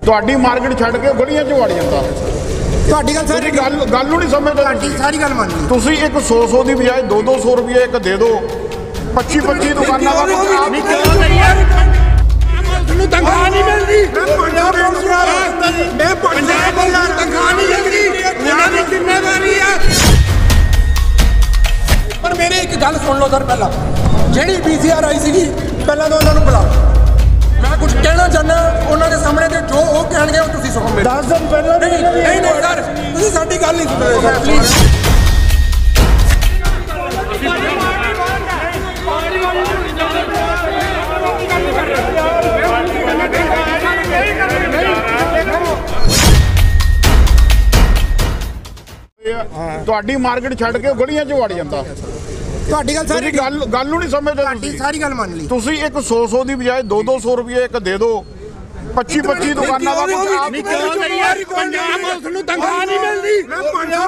ਤੁਹਾਡੀ ਮਾਰਕੀਟ ਛੱਡ ਕੇ ਗਲੀਆਂ 'ਚ ਵੜ ਜਾਂਦਾ। ਤੁਹਾਡੀ ਗੱਲ ਸਾਰੀ ਗੱਲ ਨੂੰ ਨਹੀਂ ਸਮਝਦੇ। ਤੁਹਾਡੀ ਸਾਰੀ ਗੱਲ ਮੰਨ ਲਈ ਤੁਸੀਂ ਇੱਕ 100 ਦੀ ਬਜਾਏ 200 ਰੁਪਏ ਇੱਕ ਦੇ ਦਿਓ। 25 ਦੁਕਾਨਾਂ ਦਾ ਤੁਹਾਨੂੰ ਤਨਖਾਹ ਨਹੀਂ ਮਿਲਦੀ। ਮੈਂ ਪੰਜਾਬ ਤਨਖਾਹ ਨਹੀਂ ਮਿਲਦੀ। ਉਹਨਾਂ ਦੀ ਜ਼ਿੰਮੇਵਾਰੀ ਆ। ਪਰ ਮੇਰੇ ਇੱਕ ਗੱਲ ਸੁਣ ਲਓ ਸਰ, ਪਹਿਲਾਂ ਜਿਹੜੀ ਪੀਸੀਆਰ ਆਈ ਸੀਗੀ ਪਹਿਲਾਂ ਤਾਂ ਉਹਨਾਂ ਨੂੰ ਬੁਲਾਓ। मैं कुछ कहना चाहना उन्होंने सामने ते जो वो कहणगे वो तुसी सुनो। 10 दिन पहले नहीं सर, तुसी साडी गल नहीं सुन रहे सर प्लीज। ਤੁਹਾਡੀ ਮਾਰਕੀਟ ਛੱਡ ਕੇ ਗਲੀਆਂ 'ਚ ਵੜ ਜਾਂਦਾ। ਤੁਹਾਡੀ ਗੱਲ ਸਾਰੀ ਗੱਲ ਨੂੰ ਨਹੀਂ ਸਮਝਦੇ। ਤੁਹਾਡੀ ਸਾਰੀ ਗੱਲ ਮੰਨ ਲਈ। ਤੁਸੀਂ ਇੱਕ 100 ਦੀ ਬਜਾਏ 200 ਰੁਪਏ ਇੱਕ ਦੇ ਦਿਓ। 25 ਦੁਕਾਨਾਂ ਦਾ ਪੰਜਾਬ ਪੁਲਿਸ ਨੂੰ ਤਨਖਾਹ ਨਹੀਂ ਮਿਲਦੀ। ਮੈਂ ਪੰਜਾਬ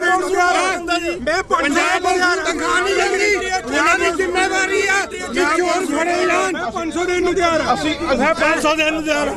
ਤਨਖਾਹ ਨਹੀਂ ਮਿਲਦੀ। ਉਹਨਾਂ ਦੀ ਜ਼ਿੰਮੇਵਾਰੀ ਆ ਕਿ ਚੋਰ ਫੜੇ ਜਾਣ। 500 ਦੇਣ ਨੂੰ ਤਿਆਰ। ਅਸੀਂ 500 ਦੇਣ ਨੂੰ ਤਿਆਰ।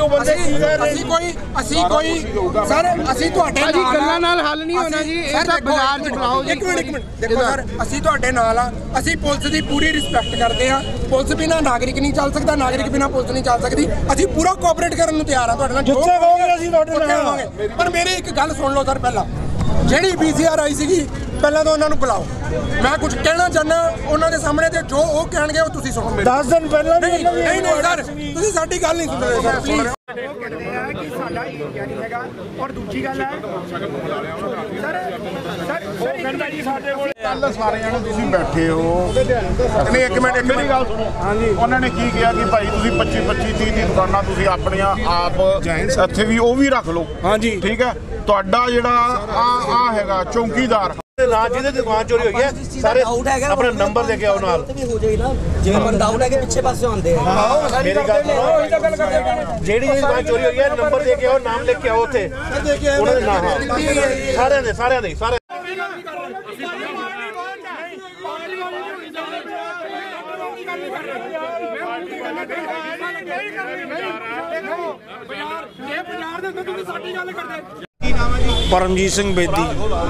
ਅਸੀਂ ਕੋਈ ਸਰ ਅਸੀਂ ਤੁਹਾਡੇ ਨਾਲ ਗੱਲਾਂ ਨਾਲ ਹੱਲ ਨਹੀਂ ਹੋਣਾ ਜੀ। ਇਹ ਤਾਂ ਬਾਜ਼ਾਰ ਚ ਖਲਾਓ ਜੀ। ਇੱਕ ਮਿੰਟ ਦੇਖੋ ਸਰ, ਅਸੀਂ ਤੁਹਾਡੇ ਨਾਲ ਆ। ਅਸੀਂ ਪੁਲਿਸ ਦੀ ਪੂਰੀ ਰਿਸਪੈਕਟ ਕਰਦੇ ਆ। ਪੁਲਿਸ ਬਿਨਾ ਨਾਗਰਿਕ ਨਹੀਂ ਚੱਲ ਸਕਦਾ, ਨਾਗਰਿਕ ਬਿਨਾ ਪੁਲਿਸ ਨਹੀਂ ਚੱਲ ਸਕਦੀ। ਅਸੀਂ ਪੂਰਾ ਕੋਆਪਰੇਟ ਕਰਨ ਨੂੰ ਤਿਆਰ ਆ ਤੁਹਾਡੇ ਨਾਲ। ਜਿੱਥੇ ਕਹੋਗੇ ਅਸੀਂ ਤੁਹਾਡੇ ਨਾਲ ਆਵਾਂਗੇ। ਪਰ ਮੇਰੇ ਇੱਕ ਗੱਲ ਸੁਣ ਲਓ ਸਰ, ਪਹਿਲਾਂ ਜਿਹੜੀ ਪੀਸੀਆਰ ਆਈ ਸੀਗੀ ਪਹਿਲਾਂ ਤਾਂ ਉਹਨਾਂ ਨੂੰ ਬੁਲਾਓ। ਮੈਂ ਕੁਝ ਕਹਿਣਾ ਚਾਹਨਾ ਉਹਨਾਂ ਦੇ ਸਾਹਮਣੇ ਤੇ ਜੋ ਉਹ ਕਹਿਣਗੇ ਉਹ ਤੁਸੀਂ ਸੁਣੋ। 10 ਦਿਨ ਪਹਿਲਾਂ ਨਹੀਂ ਸਰ, ਤੁਸੀਂ ਸਾਡੀ ਗੱਲ ਨਹੀਂ ਸੁਣ ਰਹੇ ਸਰ ਪਲੀਜ਼। ਉਹ ਕਹਿੰਦੇ ਆ ਕਿ ਸਾਡਾ ਏਰੀਆ ਨਹੀਂ ਹੈਗਾ। ਔਰ ਦੂਜੀ ਗੱਲ ਹੈ ਸਰ ਉਹ ਕਹਿੰਦਾ ਜੀ ਸਾਡੇ ਕੋਲ ਕੱਲ ਸਾਰੇ ਜਣੇ ਤੁਸੀਂ ਬੈਠੇ ਹੋ। ਨਹੀਂ ਇੱਕ ਮਿੰਟ ਮੇਰੀ ਗੱਲ ਸੁਣੋ। ਹਾਂਜੀ, ਉਹਨਾਂ ਨੇ ਕੀ ਕਿਹਾ ਕਿ ਭਾਈ ਤੁਸੀਂ 25 30 ਦੁਕਾਨਾਂ ਤੁਸੀਂ ਆਪਣੀਆਂ ਆਪ ਇੱਥੇ ਵੀ ਉਹ ਵੀ ਰੱਖ ਲਓ। ਹਾਂਜੀ ਠੀਕ ਹੈ। ਤੁਹਾਡਾ ਜਿਹੜਾ ਆ ਹੈਗਾ ਚੌਂਕੀਦਾਰ ਜਿਹਦੇ ਦੁਕਾਨ ਚੋਰੀ ਹੋਈ ਹੈ ਸਾਰੇ ਆਪਣਾ ਨੰਬਰ ਲੈ ਕੇ ਆਓ ਨਾਲ। ਹੋ ਜਾਏ ਨਾ ਜਿਵੇਂ ਬੰਦਾ ਆਊਟ ਹੈ ਕਿ ਪਿੱਛੇ ਪਾਸੇ ਆਉਂਦੇ ਆ। ਮੇਰੀ ਗੱਲ ਸੁਣੋ, ਜਿਹੜੀ ਦੁਕਾਨ ਚੋਰੀ ਹੋਈ ਹੈ ਨੰਬਰ ਦੇ ਕੇ ਆਓ, ਨਾਮ ਲਿਖ ਕੇ ਆਓ ਉੱਥੇ ਉਹਨਾਂ ਦੇ ਨਾਮ। ਸਾਰਿਆਂ ਦੇ ਸਾਰੇ परमजीत सिंह बेदी।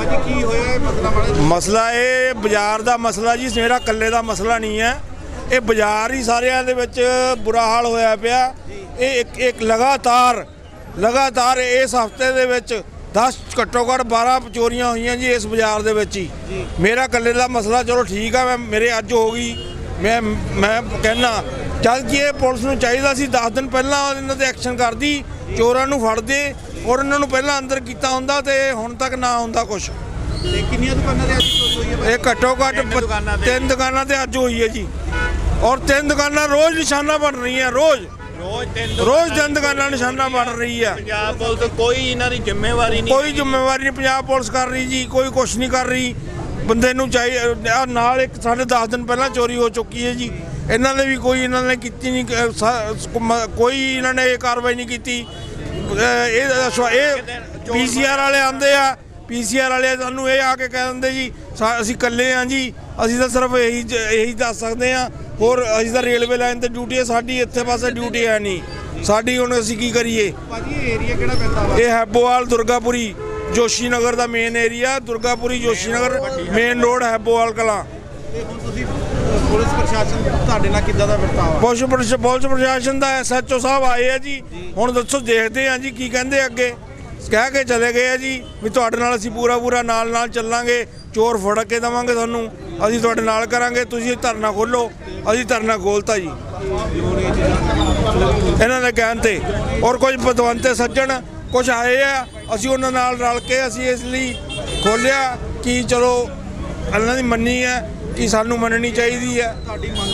मसला ये बाजार का मसला जी, मेरा कल्ले का मसला नहीं है। ये बाजार ही सारे बुरा हाल होया पिया। एक लगातार इस हफ्ते दे विच 10 घट्टो घट्ट 12 चोरियां हुई जी इस बाजार दे विच ही। मेरा कल्ले का मसला चलो ठीक है, मेरे अज होगी। मैं कहना जद कि पुलिस नूं चाहिदा सी 10 दिन पहला इन्हां ते एक्शन करदी, चोरां नूं फड़दे और इन्हां नूं पहला अंदर कीता हुंदा ते हुण तक ना हुंदा कुछ। कितनियां दुकानां ते अज चोरी होई है? ये घट्टो घट्ट 3 दुकानां ते अज होई है जी। और 3 दुकानां रोज़ निशाना बन रही है। रोज़ 3 दुकानां निशाना बन रही है। पंजाब पुलिस कोई इन्हां दी जिम्मेवारी नहीं, कोई जिम्मेवारी नहीं पंजाब पुलिस कर रही जी। कोई कुछ नहीं कर रही। बंदे नूं चाहिए नाल एक 10.5 दिन पहला चोरी हो चुकी है जी। इन्हां ने भी कोई इन्होंने की नहीं, कोई इन्होंने कार्रवाई नहीं की। पीसीआर वाले आते आ, पीसीआर वाले सानू ये आके कह देंगे जी असी कल्ले हाँ जी, असी तो सिर्फ यही दस सकते हैं। होर असी तो रेलवे लाइन पर ड्यूटी है, साडी इत्थे पासे ड्यूटी है नहीं साडी। हुण असी की करिए? ये हैबोवाल दुर्गापुरी जोशी नगर का main area, Durgapuri Joshi Nagar main road Haibowal Kalan. Police प्रशासन ਤੁਹਾਡੇ ਨਾਲ ਕਿੱਦਾਂ ਦਾ ਵਰਤਾਵਾ? पुलिस प्रशासन का SHO साहब आए हैं जी। हुण दसो देखते हैं जी की कहते अगे। कह के चले गए जी भी तुहाडे नाल असीं पूरा नाल चलांगे, चोर फड़ के देवांगे तुहानूं, असीं तुहाडे नाल करांगे, तुसीं धरना खोलो। असीं धरना खोलता जी इन्हां दे कहण ते। और कुछ पतवंते सज्जण कुछ आए हैं, असीं उन्हां नाल रल के असीं इसलिए खोलिया कि चलो इन्हां दी मन्नी है कि सानू मननी चाहिए है।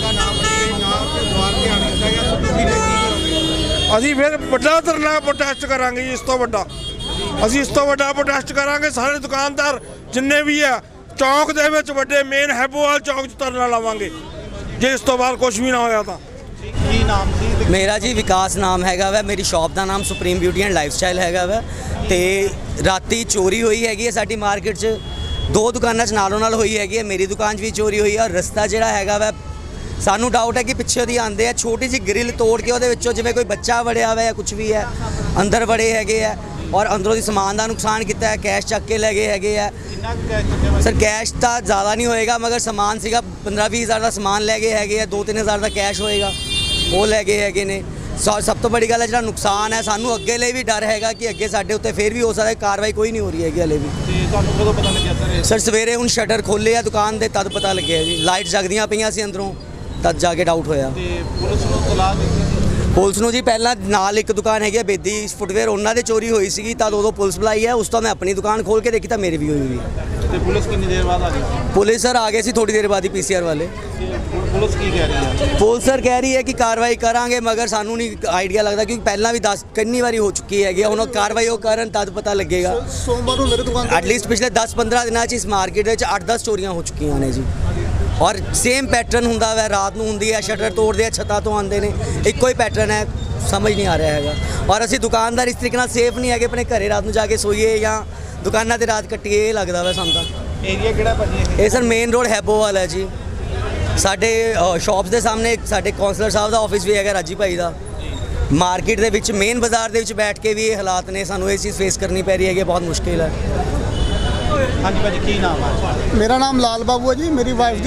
असीं फिर बड़ा धरना प्रोटेस्ट करांगे जी। इस तो वड्डा असीं इस तो वड्डा प्रोटेस्ट करांगे। सारे दुकानदार जिन्ने भी है चौक दे विच वड्डे मेन हैबोवाल चौक च धरना लावांगे जे इस तो बाद कुछ भी ना होया तां। मेरा जी विकास नाम हैगा वै। मेरी शॉप का नाम सुप्रीम ब्यूटी एंड लाइफस्टाइल हैगा वै। ते राती चोरी हुई हैगी है साडी मार्केट च। 2 दुकानां च नालों नाल हुई हैगी है। मेरी दुकान भी चोरी हुई है। और रस्ता जिहड़ा हैगा वै ਸਾਨੂੰ ਡਾਊਟ ਹੈ ਕਿ ਪਿੱਛੇ ਦੀ ਆਉਂਦੇ ਆ, ਛੋਟੀ ਜਿਹੀ ਗ੍ਰਿਲ ਤੋੜ ਕੇ ਉਹਦੇ ਵਿੱਚੋਂ ਜਿਵੇਂ ਕੋਈ ਬੱਚਾ ਵੜਿਆ ਹੋਇਆ ਜਾਂ ਕੁਝ ਵੀ ਹੈ ਅੰਦਰ ਵੜੇ ਹੈਗੇ ਆ ਔਰ ਅੰਦਰੋਂ ਦੀ ਸਮਾਨ ਦਾ ਨੁਕਸਾਨ ਕੀਤਾ ਹੈ। ਕੈਸ਼ ਚੱਕ ਕੇ ਲੈ ਗਏ ਹੈਗੇ ਆ। ਸਰ ਕੈਸ਼ ਤਾਂ ਜ਼ਿਆਦਾ ਨਹੀਂ ਹੋਏਗਾ, ਮਗਰ ਸਮਾਨ ਸੀਗਾ 15-20 ਹਜ਼ਾਰ ਦਾ ਸਮਾਨ ਲੈ ਗਏ ਹੈਗੇ ਆ। 2-3 ਹਜ਼ਾਰ ਦਾ ਕੈਸ਼ ਹੋਏਗਾ, ਉਹ ਲੈ ਗਏ ਹੈਗੇ ਨੇ। ਸਭ ਤੋਂ ਬੜੀ ਗੱਲ ਹੈ ਜਿਹੜਾ ਨੁਕਸਾਨ ਹੈ, ਸਾਨੂੰ ਅੱਗੇ ਲਈ ਵੀ ਡਰ ਹੈਗਾ ਕਿ ਅੱਗੇ ਸਾਡੇ ਉੱਤੇ ਫੇਰ ਵੀ ਹੋ ਸਕਦਾ ਹੈ ਕਾਰਵਾਈ ਕੋਈ ਨਹੀਂ ਹੋ ਰਹੀ ਹੈਗੀ ਹਲੇ ਵੀ। ਤੁਹਾਨੂੰ ਕਦੋਂ ਪਤਾ ਲੱਗਿਆ ਸਰ ਸਵੇਰੇ ਹੁਣ ਸ਼ਟਰ ਖੋਲ੍ਹੇ ਆ ਦੁਕਾਨ ਦੇ ਤਦ ਪਤਾ ਲੱਗਿਆ ਜੀ। ਲਾਈਟ ਜਗਦੀਆਂ ਪਈਆਂ ਸੀ ਅੰਦਰੋਂ, ਤਦ ਜਾ ਕੇ ਡਾਊਟ ਹੋਇਆ। ਤੇ ਪੁਲਿਸ ਨੂੰ ਤਲਾਹ ਦਿੱਤੀ? ਪੁਲਿਸ ਨੂੰ ਜੀ ਪਹਿਲਾਂ ਨਾਲ ਇੱਕ ਦੁਕਾਨ ਹੈਗੀ ਬੇਦੀ ਫੁੱਟਵੇਅਰ, ਉਹਨਾਂ ਦੇ ਚੋਰੀ ਹੋਈ ਸੀਗੀ, ਤਦ ਉਦੋਂ ਪੁਲਿਸ ਬੁਲਾਈ ਹੈ। ਉਸ ਤੋਂ ਮੈਂ ਆਪਣੀ ਦੁਕਾਨ ਖੋਲ ਕੇ ਦੇਖੀ ਤਾਂ ਮੇਰੀ ਵੀ ਹੋਈ ਹੋਈ ਹੈ। ਤੇ ਪੁਲਿਸ ਕਿੰਨੀ ਦੇਰ ਬਾਅਦ ਆ ਗਈ? ਪੁਲਿਸ ਸਰ ਆ ਗਏ ਸੀ ਥੋੜੀ ਦੇਰ ਬਾਅਦ ਹੀ PCR ਵਾਲੇ। ਪੁਲਿਸ ਕੀ ਕਹਿ ਰਹੀ ਹੈ? ਪੁਲਿਸ ਸਰ ਕਹਿ ਰਹੀ ਹੈ ਕਿ ਕਾਰਵਾਈ ਕਰਾਂਗੇ, ਮਗਰ ਸਾਨੂੰ ਨਹੀਂ ਆਈਡੀਆ ਲੱਗਦਾ ਕਿਉਂਕਿ ਪਹਿਲਾਂ ਵੀ ਕਿੰਨੀ ਵਾਰੀ ਹੋ ਚੁੱਕੀ ਹੈਗੀ। ਹੁਣ ਉਹ ਕਾਰਵਾਈ ਉਹ ਕਰਨ ਤਦ ਪਤਾ ਲੱਗੇਗਾ। ਸੋਮਵਾਰ ਨੂੰ ਮੇਰੇ ਦੁਕਾਨ ਐਟਲੀਸਟ ਪਿਛਲੇ 10-15 ਦਿਨਾਂ 'ਚ ਇਸ ਮਾਰਕੀਟ ਵਿੱਚ 8-10 ਚੋਰੀਆਂ ਹੋ ਚੁੱਕੀਆਂ ਨੇ ਜੀ। ਔਰ ਸੇਮ ਪੈਟਰਨ ਹੁੰਦਾ ਵੈ, ਰਾਤ ਨੂੰ ਹੁੰਦੀ ਹੈ, ਸ਼ਟਰ ਤੋੜਦੇ ਆ, ਛੱਤਾਂ ਤੋਂ ਆਉਂਦੇ ਨੇ, ਇੱਕੋ ਹੀ ਪੈਟਰਨ ਹੈ, ਸਮਝ ਨਹੀਂ ਆ ਰਿਹਾ ਹੈਗਾ। ਔਰ ਅਸੀਂ ਦੁਕਾਨਦਾਰ ਇਸ ਤਰੀਕੇ ਨਾਲ ਸੇਫ ਨਹੀਂ ਹੈਗੇ, ਆਪਣੇ ਘਰੇ ਰਾਤ ਨੂੰ ਜਾ ਕੇ ਸੋਈਏ ਜਾਂ ਦੁਕਾਨਾਂ 'ਤੇ ਰਾਤ ਕੱਟੀਏ, ਇਹ ਲੱਗਦਾ ਵਾ ਸਾਨੂੰ ਤਾਂ। ਏਰੀਆ ਕਿਹੜਾ ਭਾਜੀ ਇਹ ਸਰ ਮੇਨ ਰੋਡ ਹੈਬੋਵਾਲ ਹੈ ਜੀ। ਸਾਡੇ ਸ਼ਾਪਸ ਦੇ ਸਾਹਮਣੇ ਸਾਡੇ ਕੌਂਸਲਰ ਸਾਹਿਬ ਦਾ ਆਫਿਸ ਵੀ ਹੈਗਾ, ਰਾਜੀ ਭਾਈ ਦਾ। ਮਾਰਕੀਟ ਦੇ ਵਿੱਚ ਮੇਨ ਬਾਜ਼ਾਰ ਦੇ ਵਿੱਚ ਬੈਠ ਕੇ ਵੀ ਇਹ ਹਾਲਾਤ ਨੇ, ਸਾਨੂੰ ਇਹ ਚੀਜ਼ ਫੇਸ ਕਰਨੀ ਪੈ ਰਹੀ ਹੈਗੀ, ਬਹੁਤ ਮੁਸ਼ਕਿਲ ਹੈ। ਹਾਂਜੀ ਭਾਜੀ ਕੀ ਨਾਮ ਹੈ? ਮੇਰਾ ਨਾਮ ਲਾਲ ਬਾਬੂ ਹੈ ਜੀ। ਮੇਰੀ ਵਾਈਫ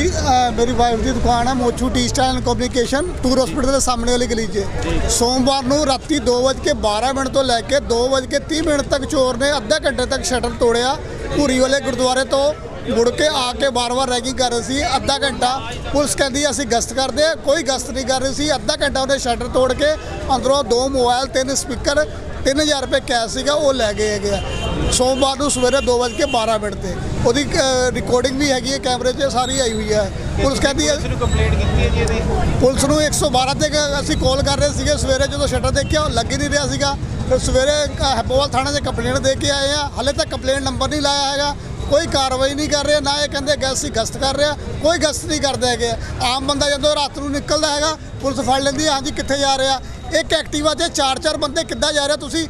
ਦੀ ਦੁਕਾਨ ਹੈ ਮੋਚੂ ਟੀ ਸਟਾਈਲ ਐਂਡ ਕਮਿਊਨੀਕੇਸ਼ਨ, ਟੂਰ ਹਸਪੀਟਲ ਦੇ ਸਾਹਮਣੇ ਵਾਲੀ ਗਲੀ 'ਚ। ਸੋਮਵਾਰ ਨੂੰ ਰਾਤੀ 2:12 ਤੋਂ ਲੈ ਕੇ 2:30 ਤੱਕ ਚੋਰ ਨੇ ਅੱਧਾ ਘੰਟੇ ਤੱਕ ਸ਼ਟਰ ਤੋੜਿਆ। ਧੂਰੀ ਵਾਲੇ ਗੁਰਦੁਆਰੇ ਤੋਂ ਮੁੜ ਕੇ ਆ ਕੇ ਵਾਰ-ਵਾਰ ਰੈਗਿੰਗ ਕਰ ਰਹੇ ਸੀ। ਅੱਧਾ ਘੰਟਾ ਪੁਲਿਸ ਕਹਿੰਦੀ ਅਸੀਂ ਗਸ਼ਤ ਕਰਦੇ ਆ, ਕੋਈ ਗਸ਼ਤ ਨਹੀਂ ਕਰ ਰਹੀ ਸੀ। ਅੱਧਾ ਘੰਟਾ ਉਹਨੇ ਸ਼ਟਰ ਤੋੜ ਕੇ ਅੰਦਰੋਂ 2 ਮੋਬਾਈਲ, 3 ਸਪੀਕਰ, 3000 ਰੁਪਏ ਕੈਸ਼ ਸੀਗਾ, ਉਹ ਲੈ ਗਏ ਹੈਗੇ ਆ। ਸੋਮਵਾਰ ਨੂੰ ਸਵੇਰੇ 2:12 ਤੇ ਉਹਦੀ ਰਿਕਾਰਡਿੰਗ ਵੀ ਹੈਗੀ ਹੈ, ਕੈਮਰੇ 'ਚ ਸਾਰੀ ਆਈ ਹੋਈ ਹੈ। ਪੁਲਿਸ ਕਹਿੰਦੀ ਹੈ ਕੰਪਲੇਂਟ ਕੀਤੀ ਹੈ ਜੀ ਇਹਦੀ? ਪੁਲਿਸ ਨੂੰ 112 ਤੇ ਅਸੀਂ ਕਾਲ ਕਰ ਰਹੇ ਸੀਗੇ ਸਵੇਰੇ, ਜਦੋਂ ਸ਼ਟਰ ਦੇਖਿਆ ਉਹ ਲੱਗ ਹੀ ਨਹੀਂ ਰਿਹਾ ਸੀਗਾ। ਫਿਰ ਸਵੇਰੇ ਹੈਬੋਵਾਲ ਥਾਣੇ 'ਚ ਕੰਪਲੇਂਟ ਦੇ ਕੇ ਆਏ ਆ। ਹਾਲੇ ਤੱਕ ਕੰਪਲੇਂਟ ਨੰਬਰ ਨਹੀਂ ਲਾਇਆ ਹੈਗਾ, ਕੋਈ ਕਾਰਵਾਈ ਨਹੀਂ ਕਰ ਰਿਹਾ। ਨਾ ਇਹ ਕਹਿੰਦੇ ਗਸ਼ਤ ਕਰ ਰਿਹਾ, ਕੋਈ ਗਸ਼ਤ ਨਹੀਂ ਕਰਦੇ ਹੈਗੇ। ਆਮ ਬੰਦਾ ਜਦੋਂ ਰਾਤ ਨੂੰ ਨਿਕਲਦਾ ਹੈਗਾ ਪੁਲਿਸ ਫੜ ਲੈਂਦੀ ਹੈ, ਹਾਂਜੀ ਕਿੱਥੇ ਜਾ ਰਿਹਾ। ਇੱਕ ਐਕਟਿਵਾ 'ਚ 4-4 ਬੰਦੇ ਕਿੱਦਾਂ ਜਾ ਰਿਹਾ, ਤੁਸੀਂ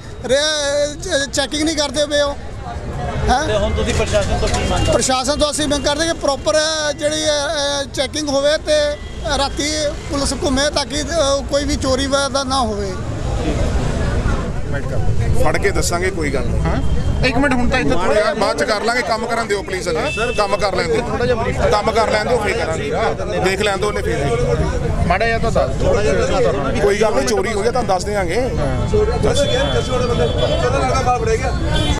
ਚੈਕਿੰਗ ਨਹੀਂ ਕਰਦੇ ਪਏ ਹੋ ਹੈ। ਤੇ ਹੁਣ ਤੁਸੀਂ ਪ੍ਰਸ਼ਾਸਨ ਤੋਂ ਕੀ ਮੰਗ? ਪ੍ਰਸ਼ਾਸਨ ਤੋਂ ਅਸੀਂ ਮੰਗ ਕਰਦੇ ਕਿ ਪ੍ਰੋਪਰ ਜਿਹੜੀ ਚੈਕਿੰਗ ਹੋਵੇ ਤੇ ਰਾਤੀ ਪੁਲਿਸ ਘੁੰਮੇ ਤਾਂ ਕਿ ਕੋਈ ਵੀ ਚੋਰੀ ਦਾ ਨਾ ਹੋਵੇ। ਫੜ ਕੇ ਦੱਸਾਂਗੇ, ਕੋਈ ਗੱਲ ਨਹੀਂ। ਹਾਂ ਇੱਕ ਮਿੰਟ, ਹੁਣ ਤਾਂ ਇੱਥੇ ਥੋੜਾ ਬਾਅਦ ਚ ਕਰ ਲਾਂਗੇ। ਕੰਮ ਕਰਨ ਦਿਓ ਪਲੀਜ਼, ਕੰਮ ਕਰ ਲੈਣ ਦਿਓ, ਕੰਮ ਕਰ ਲੈਣ ਦਿਓ, ਫੇਰ ਕਰਾਂਗੇ। ਦੇਖ ਲੈਣ ਦਿਓ ਉਹਨੇ, ਫੇਰ ਮਾੜਾ ਜਿਹਾ ਤਾਂ ਦੱਸ। ਕੋਈ ਗੱਲ ਨਹੀਂ, ਚੋਰੀ ਹੋ ਗਿਆ ਤੁਹਾਨੂੰ ਦੱਸ ਦਿਆਂਗੇ।